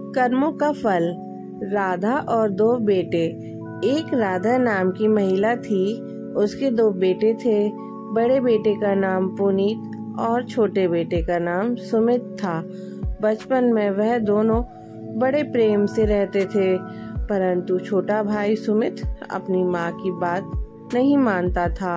कर्मों का फल। राधा और दो बेटे। एक राधा नाम की महिला थी। उसके दो बेटे थे। बड़े बेटे का नाम पुनीत और छोटे बेटे का नाम सुमित था। बचपन में वह दोनों बड़े प्रेम से रहते थे, परंतु छोटा भाई सुमित अपनी माँ की बात नहीं मानता था।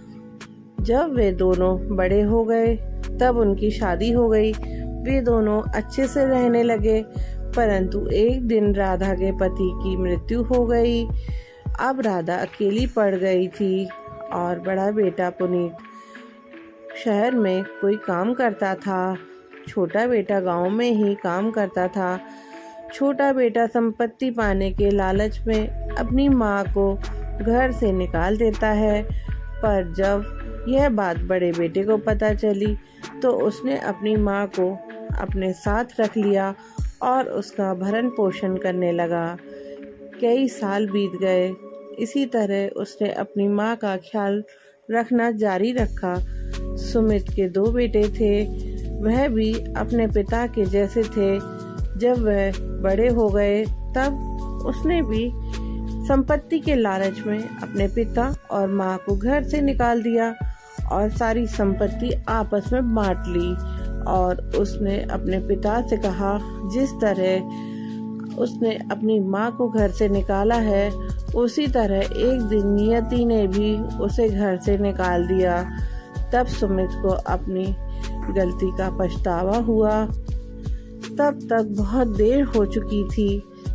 जब वे दोनों बड़े हो गए तब उनकी शादी हो गई। वे दोनों अच्छे से रहने लगे, परंतु एक दिन राधा के पति की मृत्यु हो गई। अब राधा अकेली पड़ गई थी और बड़ा बेटा पुनीत शहर में कोई काम करता था। छोटा बेटा गांव में ही काम करता था। छोटा बेटा संपत्ति पाने के लालच में अपनी माँ को घर से निकाल देता है, पर जब यह बात बड़े बेटे को पता चली तो उसने अपनी माँ को अपने साथ रख लिया और उसका भरण पोषण करने लगा। कई साल बीत गए। इसी तरह उसने अपनी माँ का ख्याल रखना जारी रखा। सुमित के दो बेटे थे। वह भी अपने पिता के जैसे थे। जब वह बड़े हो गए तब उसने भी संपत्ति के लालच में अपने पिता और माँ को घर से निकाल दिया और सारी संपत्ति आपस में बांट ली। और उसने अपने पिता से कहा, जिस तरह उसने अपनी माँ को घर से निकाला है उसी तरह एक दिन नियति ने भी उसे घर से निकाल दिया। तब सुमित को अपनी गलती का पछतावा हुआ। तब तक बहुत देर हो चुकी थी।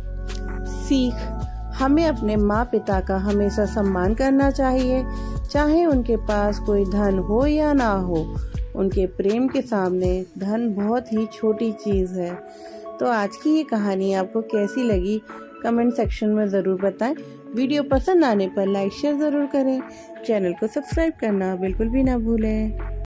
सीख: हमें अपने माँ पिता का हमेशा सम्मान करना चाहिए, चाहे उनके पास कोई धन हो या ना हो। उनके प्रेम के सामने धन बहुत ही छोटी चीज है। तो आज की ये कहानी आपको कैसी लगी कमेंट सेक्शन में ज़रूर बताएं। वीडियो पसंद आने पर लाइक शेयर ज़रूर करें। चैनल को सब्सक्राइब करना बिल्कुल भी ना भूलें।